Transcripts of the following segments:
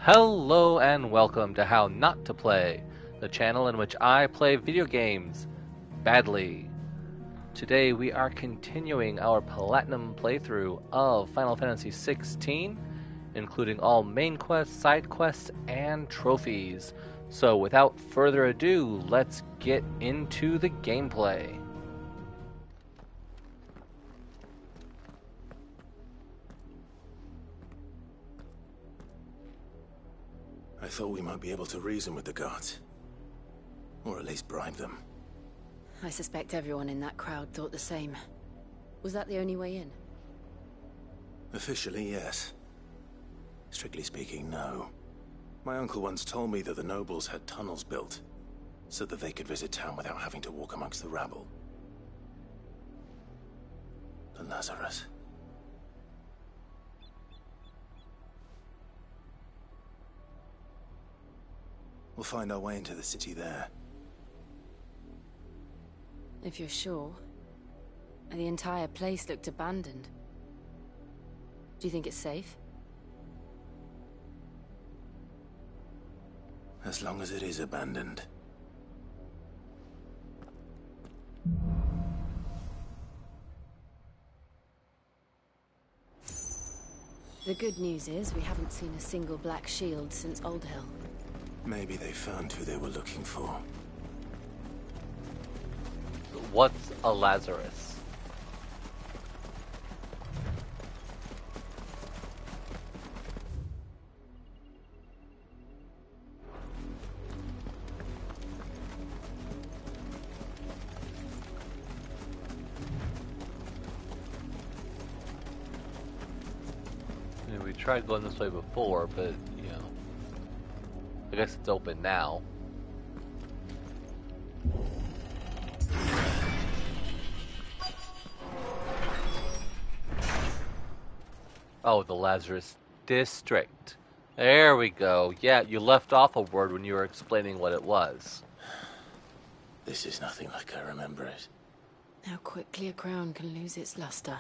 Hello and welcome to How Not to Play, the channel in which I play video games badly. Today we are continuing our platinum playthrough of Final Fantasy XVI, including all main quests, side quests, and trophies. So without further ado, let's get into the gameplay. I thought we might be able to reason with the guards. Or at least bribe them. I suspect everyone in that crowd thought the same. Was that the only way in? Officially, yes. Strictly speaking, no. My uncle once told me that the nobles had tunnels built, so that they could visit town without having to walk amongst the rabble. The Lazarus. We'll find our way into the city there. If you're sure. The entire place looked abandoned. Do you think it's safe? As long as it is abandoned. The good news is we haven't seen a single black shield since Old Hill. Maybe they found who they were looking for. What's a Lazarus? We tried going this way before, but, you know, I guess it's open now. Oh, the Lazarus District. There we go. Yeah, you left off a word when you were explaining what it was. This is nothing like I remember it. How quickly a crown can lose its luster.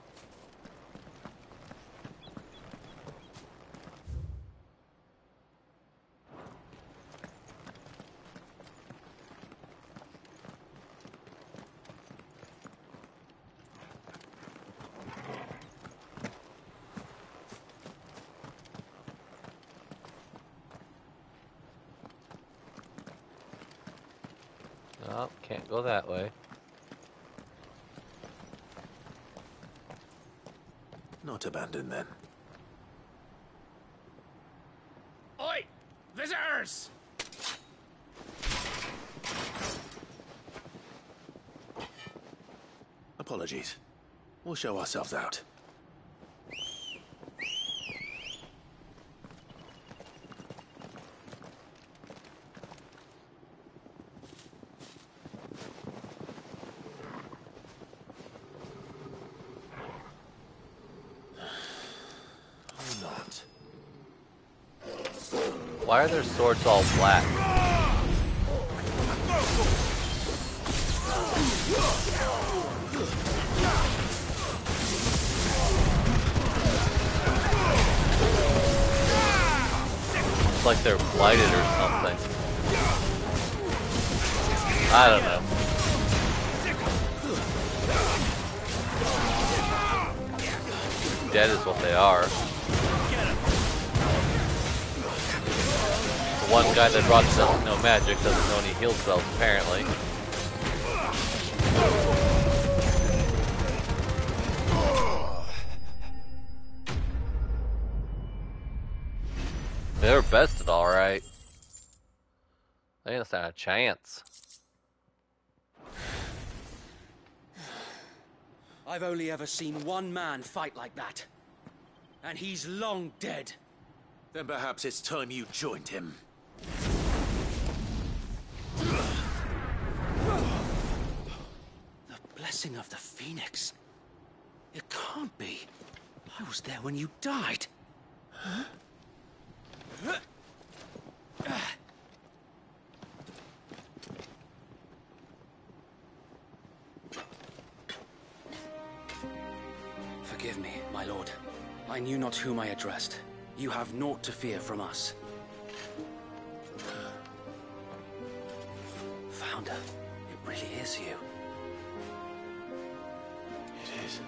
Oh, can't go that way. Not abandoned then. Oi! Visitors! Apologies. We'll show ourselves out. Or not. Why are their swords all black? It's like they're blighted or something. I don't know. Dead is what they are. The one guy that brought doesn't know magic, doesn't know any heal spells apparently. They're bested alright. They didn't stand a chance. I've only ever seen one man fight like that. And he's long dead. Then perhaps it's time you joined him. The blessing of the Phoenix. It can't be. I was there when you died. Huh? Forgive me, my lord. I knew not whom I addressed. You have naught to fear from us. Founder, it really is you. It is.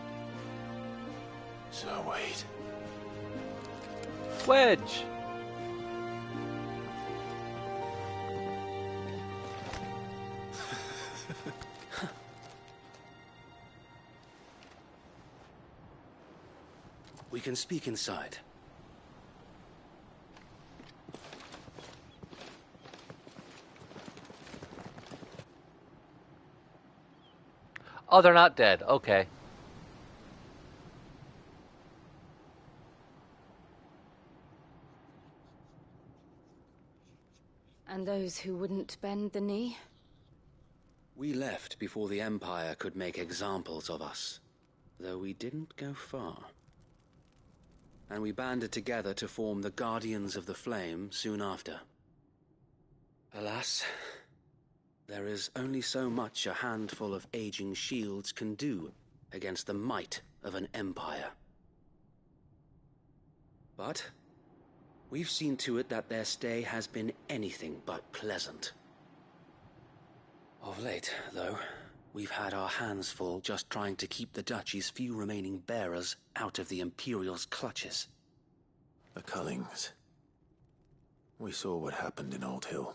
So wait. Wedge! We can speak inside. Oh, they're not dead. Okay. And those who wouldn't bend the knee? We left before the Empire could make examples of us, though we didn't go far. And we banded together to form the Guardians of the Flame soon after. Alas, there is only so much a handful of aging shields can do against the might of an empire. But we've seen to it that their stay has been anything but pleasant. Of late, though, we've had our hands full just trying to keep the Duchy's few remaining bearers out of the Imperial's clutches. The Cullings. We saw what happened in Old Hill.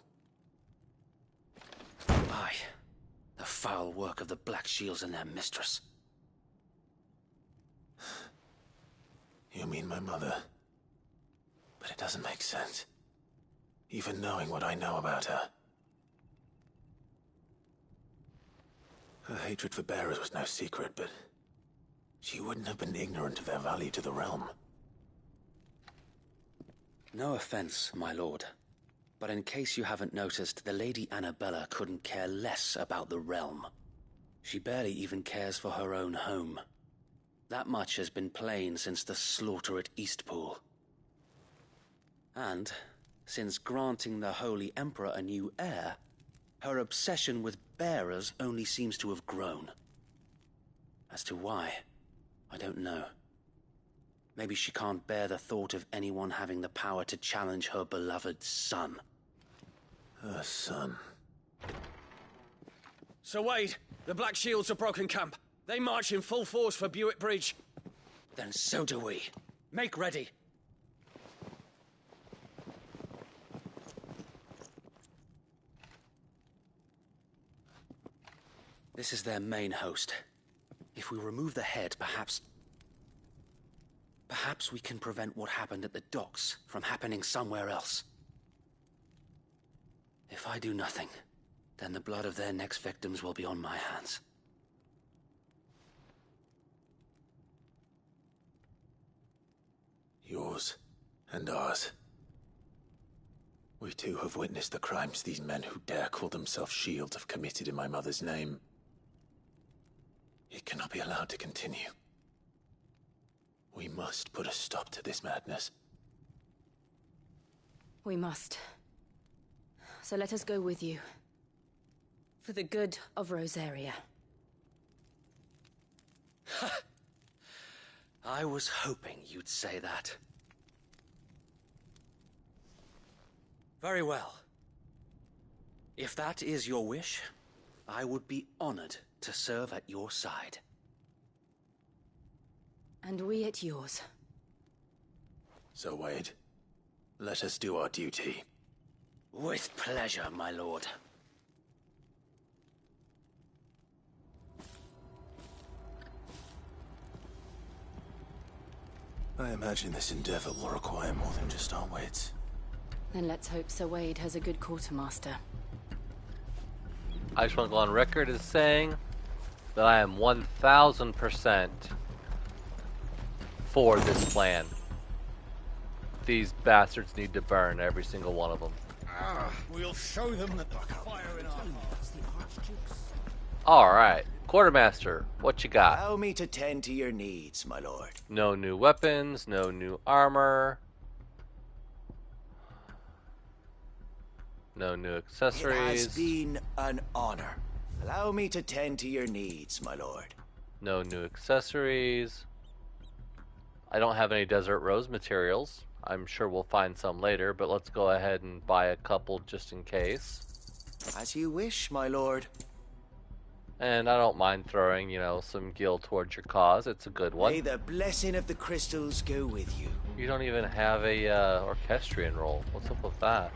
Aye. The foul work of the Black Shields and their mistress. You mean my mother? But it doesn't make sense. Even knowing what I know about her. Her hatred for bearers was no secret, but she wouldn't have been ignorant of their value to the realm. No offense, my lord. But in case you haven't noticed, the Lady Annabella couldn't care less about the realm. She barely even cares for her own home. That much has been plain since the slaughter at Eastpool. And, since granting the Holy Emperor a new heir, her obsession with bearers only seems to have grown. As to why, I don't know. Maybe she can't bear the thought of anyone having the power to challenge her beloved son. Her son. Sir Wade, the Black Shields have broken camp. They march in full force for Buick Bridge. Then so do we. Make ready. This is their main host. If we remove the head, perhaps we can prevent what happened at the docks from happening somewhere else. If I do nothing, then the blood of their next victims will be on my hands. Yours and ours. We too have witnessed the crimes these men who dare call themselves shields have committed in my mother's name. It cannot be allowed to continue. We must put a stop to this madness. We must. So let us go with you. For the good of Rosaria. I was hoping you'd say that. Very well. If that is your wish, I would be honored to serve at your side. And we at yours. So, Wade, let us do our duty. With pleasure, my lord. I imagine this endeavor will require more than just our wits. Then let's hope Sir Wade has a good quartermaster. I just want to go on record as saying that I am 1000% for this plan. These bastards need to burn, every single one of them. We'll show them that the fire in our hearts. Alright, Quartermaster, what you got? Allow me to tend to your needs, my lord. No new weapons, no new armor. No new accessories. It has been an honor. Allow me to tend to your needs, my lord. No new accessories. I don't have any Desert Rose materials. I'm sure we'll find some later, but let's go ahead and buy a couple just in case. As you wish, my lord. And I don't mind throwing, some gil towards your cause. It's a good one. May the blessing of the crystals go with you. You don't even have a orchestrion roll. What's up with that?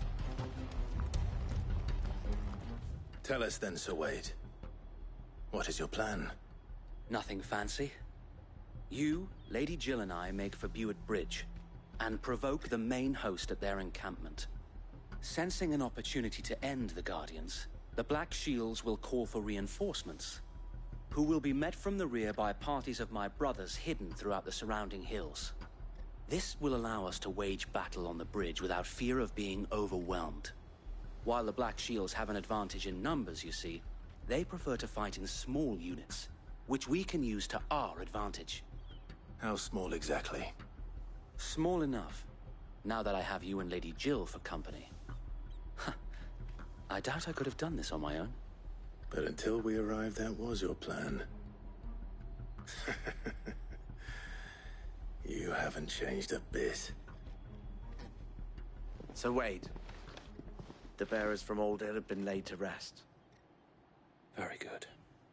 Tell us then, Sir Wade. What is your plan? Nothing fancy. You, Lady Jill and I make for Buett Bridge and provoke the main host at their encampment. Sensing an opportunity to end the Guardians, the Black Shields will call for reinforcements, who will be met from the rear by parties of my brothers hidden throughout the surrounding hills. This will allow us to wage battle on the bridge without fear of being overwhelmed. While the Black Shields have an advantage in numbers, you see, they prefer to fight in small units, which we can use to our advantage. How small exactly? Small enough, now that I have you and Lady Jill for company. I doubt I could have done this on my own. But until we arrived, that was your plan. You haven't changed a bit. So Wade, the bearers from Old Hill have been laid to rest. Very good.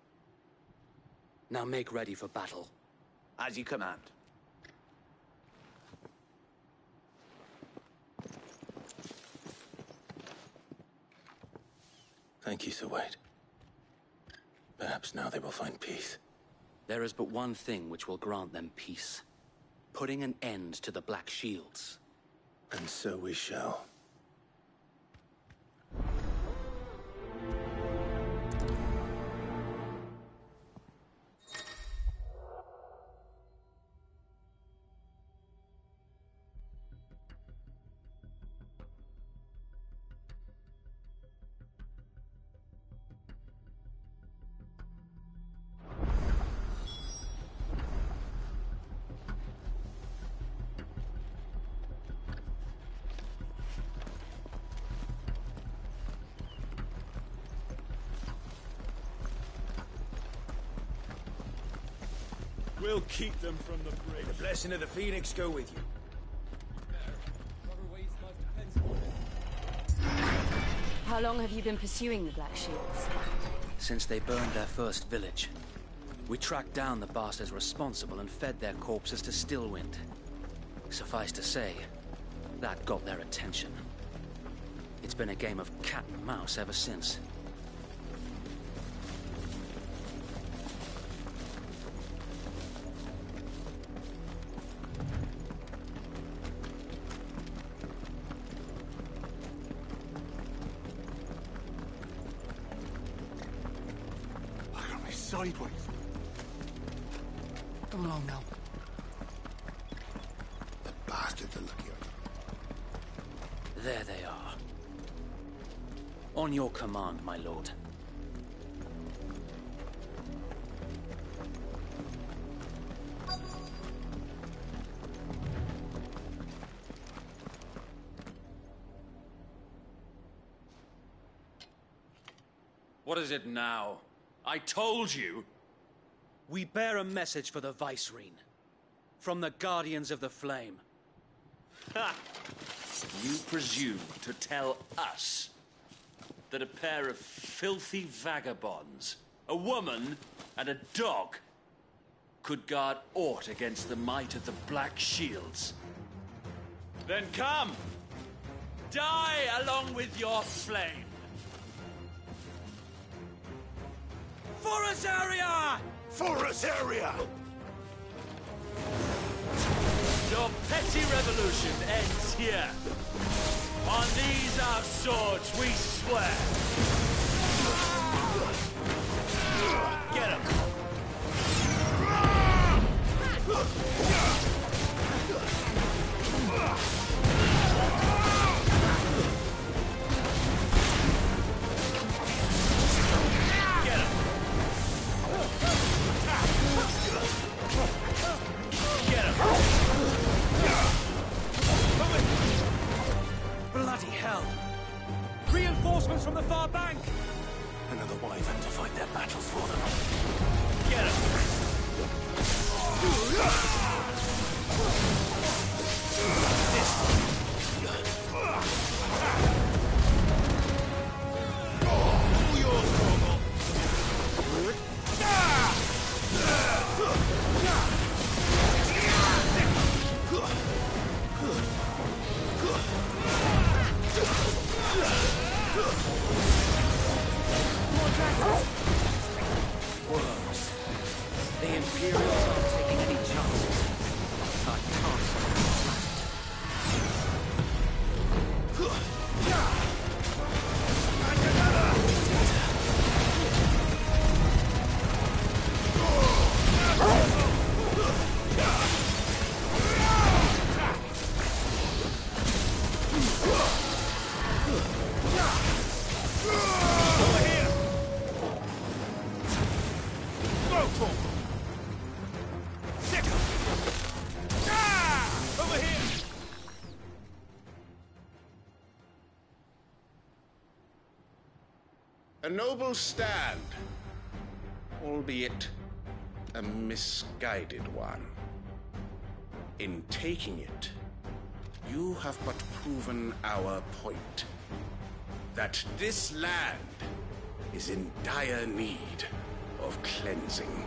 Now make ready for battle. As you command. Thank you, Sir Wade. Perhaps now they will find peace. There is but one thing which will grant them peace. Putting an end to the Black Shields. And so we shall. We'll keep them from the bridge. The blessing of the Phoenix go with you. How long have you been pursuing the Black Shields? Since they burned their first village. We tracked down the bastards responsible and fed their corpses to Stillwind. Suffice to say, that got their attention. It's been a game of cat and mouse ever since. Sideways. Come along now. The bastards are looking at you. There they are. On your command, my lord. What is it now? I told you! We bear a message for the Vicereine. From the Guardians of the Flame. Ha! You presume to tell us that a pair of filthy vagabonds, a woman and a dog, could guard aught against the might of the Black Shields? Then come! Die along with your flame! For Azaria! For Azaria! Your petty revolution ends here. On these our swords we swear. Get him! Bloody hell! Reinforcements from the far bank! Another wyvern to fight their battles for them. Get him! The Imperials aren't taking any chances. Our task A noble stand, albeit a misguided one. In taking it, you have but proven our point. That this land is in dire need of cleansing.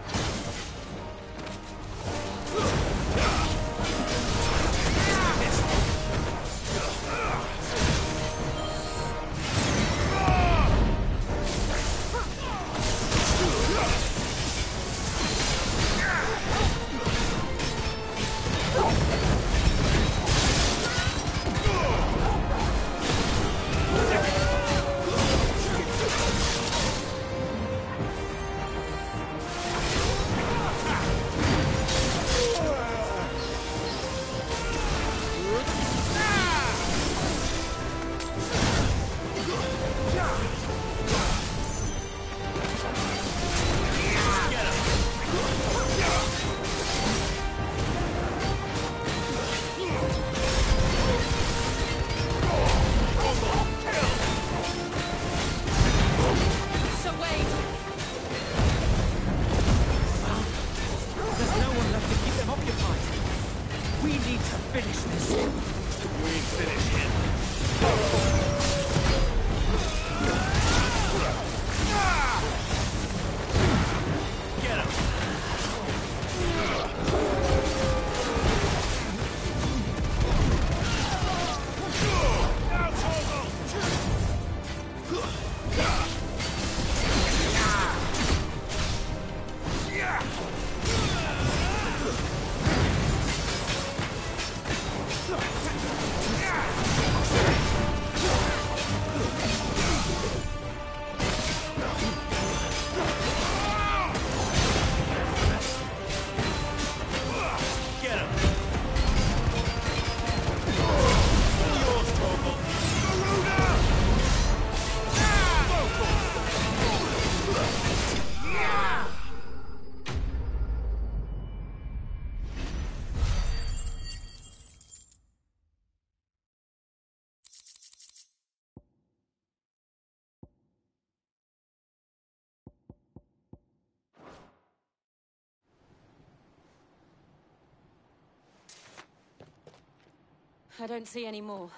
I don't see any more.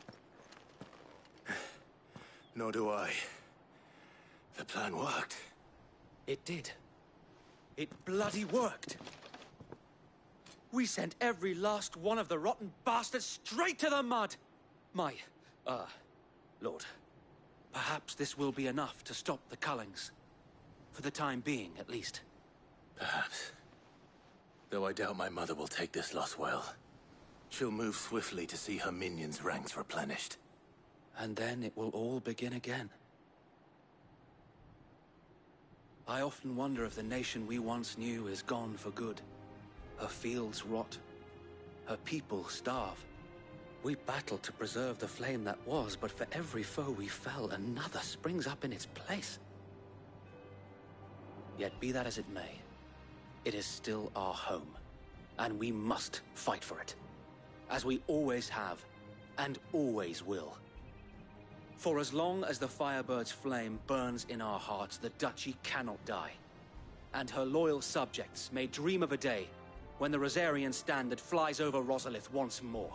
Nor do I. The plan worked. It did. It bloody worked. We sent every last one of the rotten bastards straight to the mud! My, Lord, perhaps this will be enough to stop the Cullings. For the time being, at least. Perhaps. Though I doubt my mother will take this loss well. She'll move swiftly to see her minions' ranks replenished. And then it will all begin again. I often wonder if the nation we once knew is gone for good. Her fields rot. Her people starve. We battle to preserve the flame that was, but for every foe we fell, another springs up in its place. Yet be that as it may, it is still our home, and we must fight for it. As we always have, and always will. For as long as the Firebird's flame burns in our hearts, the Duchy cannot die. And her loyal subjects may dream of a day when the Rosarian standard flies over Rosalith once more.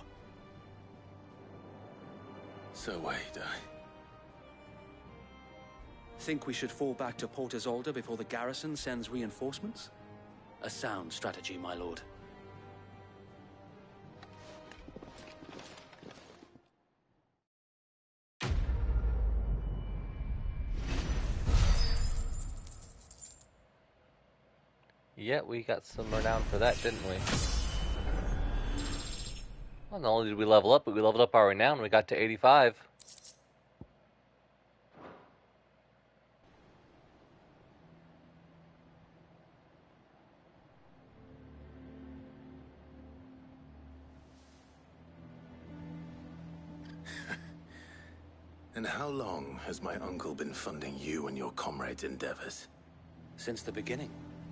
So wait, Think we should fall back to Port Isolde before the garrison sends reinforcements? A sound strategy, my lord. Yeah, we got some renown for that, didn't we? Well, not only did we level up, but we leveled up our renown. We got to 85. And how long has my uncle been funding you and your comrades' endeavors? Since the beginning.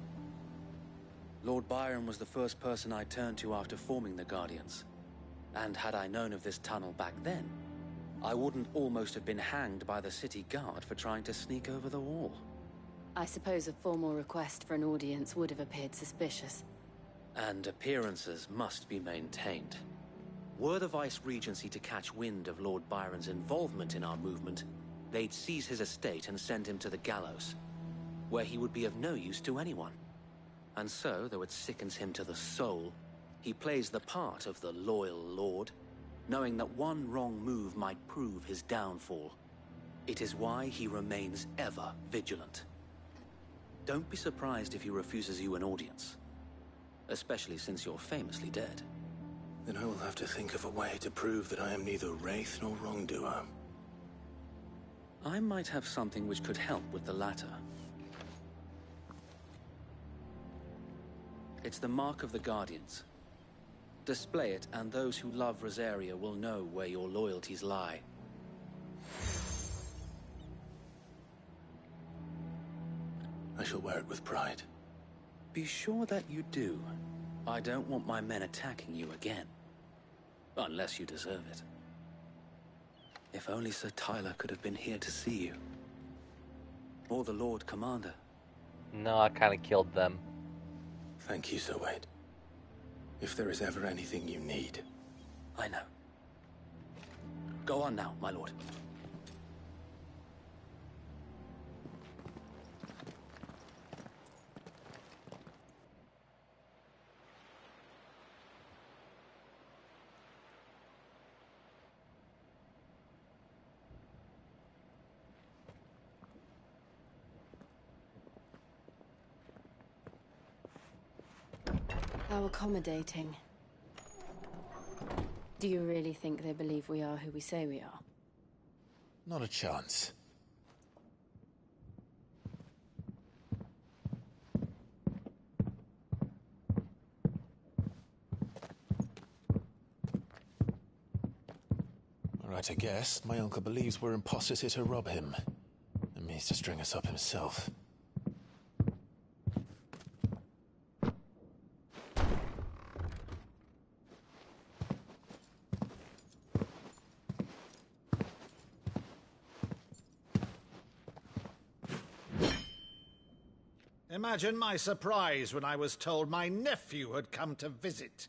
Lord Byron was the first person I turned to after forming the Guardians. And had I known of this tunnel back then, I wouldn't almost have been hanged by the city guard for trying to sneak over the wall. I suppose a formal request for an audience would have appeared suspicious. And appearances must be maintained. Were the Vice-Regency to catch wind of Lord Byron's involvement in our movement, they'd seize his estate and send him to the gallows, where he would be of no use to anyone. And so, though it sickens him to the soul, he plays the part of the loyal lord, knowing that one wrong move might prove his downfall. It is why he remains ever vigilant. Don't be surprised if he refuses you an audience, especially since you're famously dead. Then I will have to think of a way to prove that I am neither wraith nor wrongdoer. I might have something which could help with the latter. It's the mark of the Guardians. Display it, and those who love Rosaria will know where your loyalties lie. I shall wear it with pride. Be sure that you do. I don't want my men attacking you again. Unless you deserve it. If only Sir Tyler could have been here to see you. Or the Lord Commander. No, I kind of killed them. Thank you, Sir Wade. If there is ever anything you need. I know. Go on now, my lord. How accommodating. Do you really think they believe we are who we say we are? Not a chance. Right, I guess. My uncle believes we're imposters here to rob him. And means to string us up himself. Imagine my surprise when I was told my nephew had come to visit.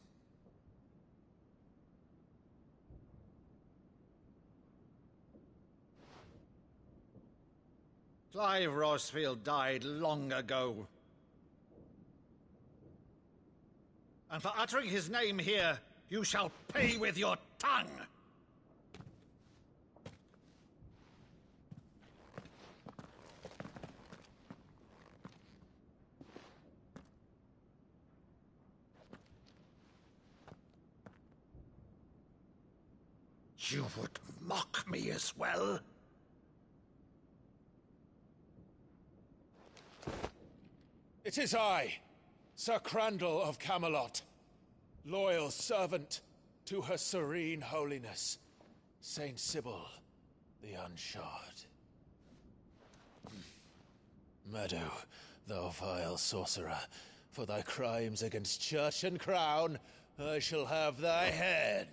Clive Rosfield died long ago. And for uttering his name here, you shall pay with your tongue! You would mock me as well? It is I, Sir Crandall of Camelot, loyal servant to Her Serene Holiness, Saint Sybil the Unshod. Meadow, thou vile sorcerer, for thy crimes against church and crown, I shall have thy head.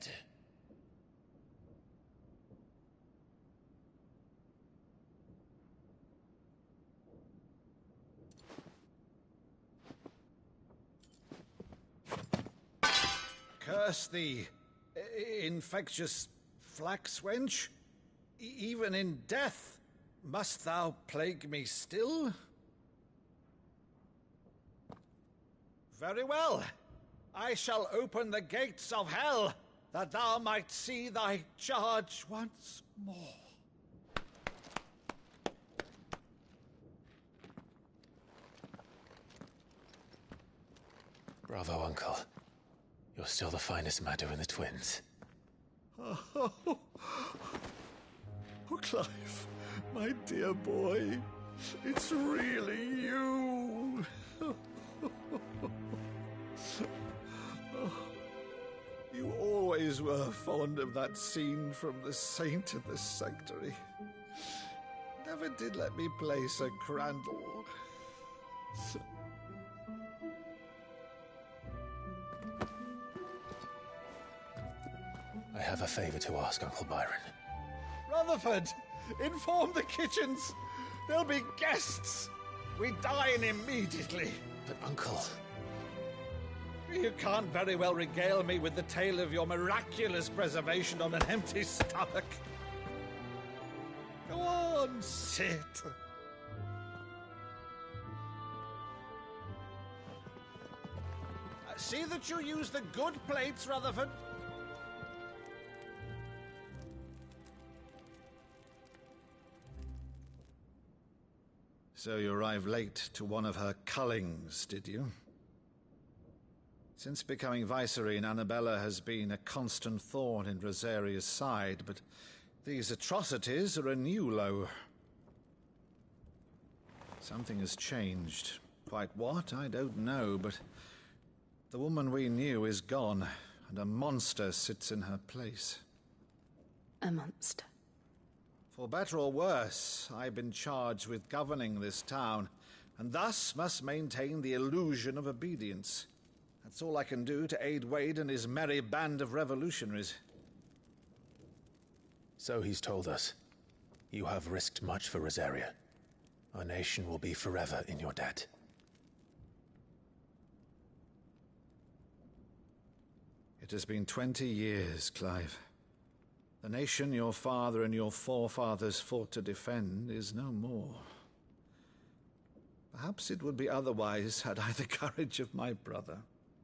Curse thee, infectious flax wench. Even in death, must thou plague me still? Very well. I shall open the gates of hell, that thou might see thy charge once more. Bravo, Uncle. You're still the finest Madu in the twins. Oh, Clive, my dear boy, it's really you. You always were fond of that scene from The Saint in the Sanctuary. Never did let me play Sir Crandall. I have a favor to ask, Uncle Byron. Rutherford, inform the kitchens. There'll be guests. We dine immediately. But, Uncle... You can't very well regale me with the tale of your miraculous preservation on an empty stomach. Go on, sit. See that you use the good plates, Rutherford. So you arrived late to one of her cullings, did you? Since becoming Vicereine, Annabella has been a constant thorn in Rosaria's side, but these atrocities are a new low. Something has changed. Quite what, I don't know, but the woman we knew is gone, and a monster sits in her place. A monster? For better or worse, I've been charged with governing this town, and thus must maintain the illusion of obedience. That's all I can do to aid Wade and his merry band of revolutionaries. So he's told us. You have risked much for Rosaria. Our nation will be forever in your debt. It has been 20 years, Clive. The nation your father and your forefathers fought to defend is no more. Perhaps it would be otherwise had I the courage of my brother.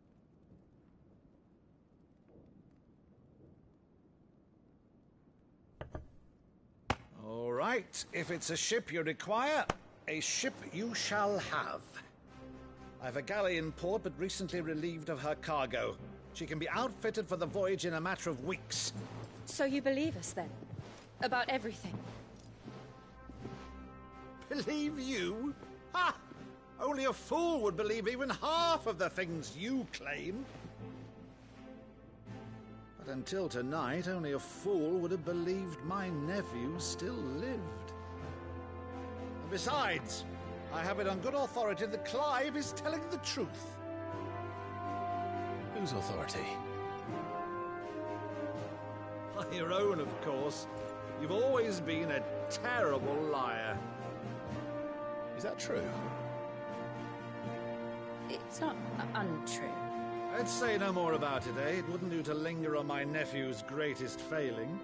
All right, if it's a ship you require, a ship you shall have. I've a galley in port, but recently relieved of her cargo. She can be outfitted for the voyage in a matter of weeks. So you believe us, then? About everything? Believe you? Ha! Only a fool would believe even half of the things you claim. But until tonight, only a fool would have believed my nephew still lived. And besides, I have it on good authority that Clive is telling the truth. Whose authority? By your own, of course. You've always been a terrible liar. Is that true? It's not untrue. Let's say no more about it, eh? It wouldn't do to linger on my nephew's greatest failing.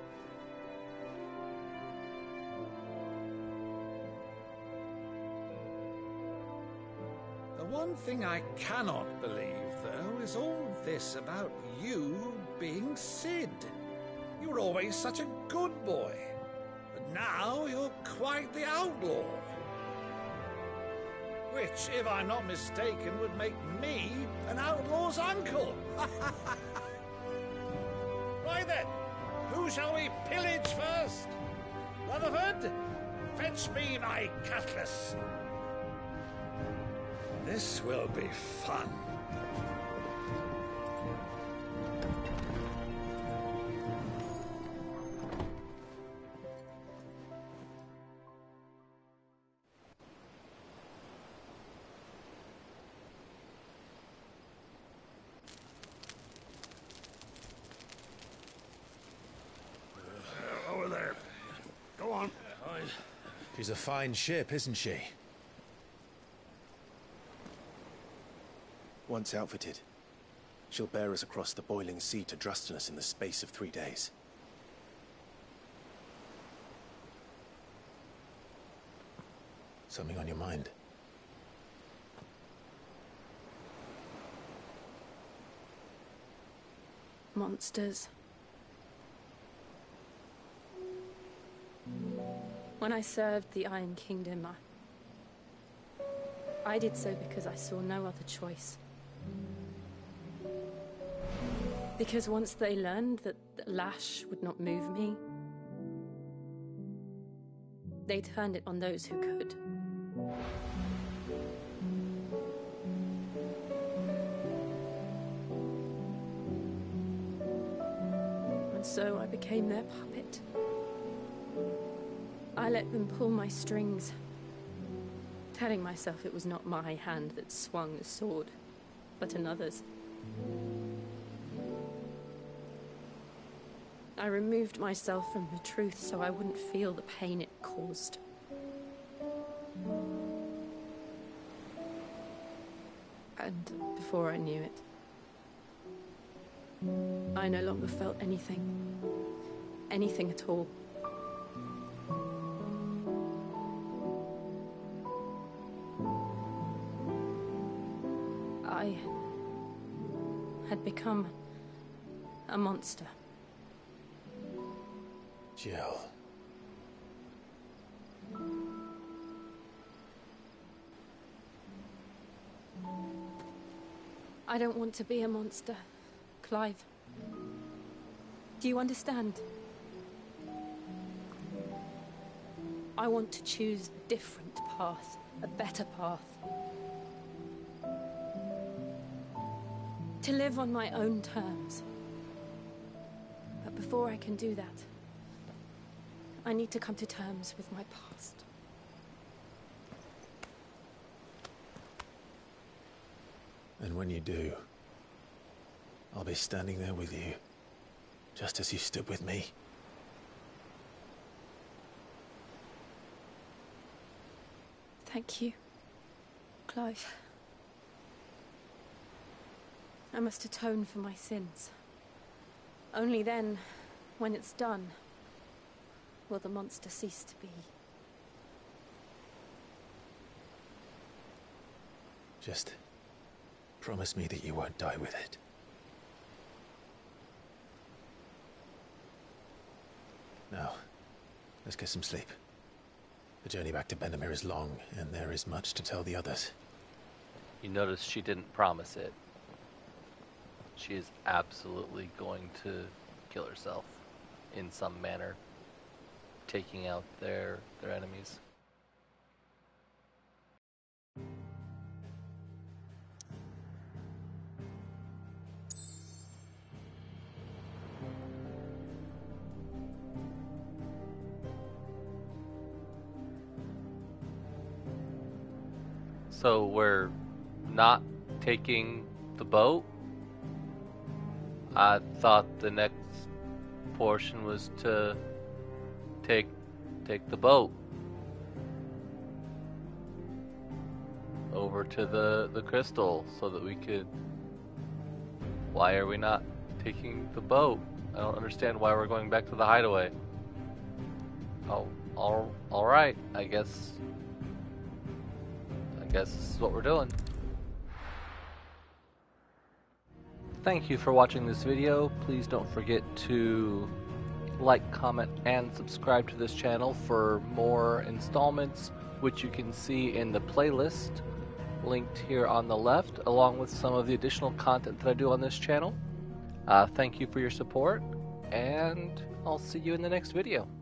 The one thing I cannot believe, though, is all this about you being Cid. You were always such a good boy, but now you're quite the outlaw. Which, if I'm not mistaken, would make me an outlaw's uncle. Right then, who shall we pillage first? Rutherford, fetch me my cutlass. This will be fun. Over there. Go on. She's a fine ship, isn't she? Once outfitted, She'll bear us across the boiling sea to Drustinus in the space of 3 days. Something on your mind? Monsters. When I served the Iron Kingdom, I did so because I saw no other choice. Because once they learned that Lash would not move me, they turned it on those who could. And so I became their puppet. I let them pull my strings, telling myself it was not my hand that swung the sword, but another's. I removed myself from the truth so I wouldn't feel the pain it caused. And before I knew it, I no longer felt anything. Anything at all. I had become a monster. Jill. I don't want to be a monster, Clive. Do you understand? I want to choose a different path, a better path. To live on my own terms. But before I can do that, I need to come to terms with my past. And when you do, I'll be standing there with you, just as you stood with me. Thank you, Clive. I must atone for my sins. Only then, when it's done, will the monster cease to be. Just promise me that you won't die with it. Now, let's get some sleep. The journey back to Benamir is long, and there is much to tell the others. You notice she didn't promise it. She is absolutely going to kill herself in some manner, taking out their enemies. So we're not taking the boat? I thought the next portion was to take the boat over to the crystal so that we could... Why are we not taking the boat? I don't understand why we're going back to the hideaway. Oh, all right. I guess this is what we're doing. Thank you for watching this video. Please don't forget to like, comment, and subscribe to this channel for more installments, which you can see in the playlist linked here on the left, along with some of the additional content that I do on this channel. Thank you for your support, and I'll see you in the next video.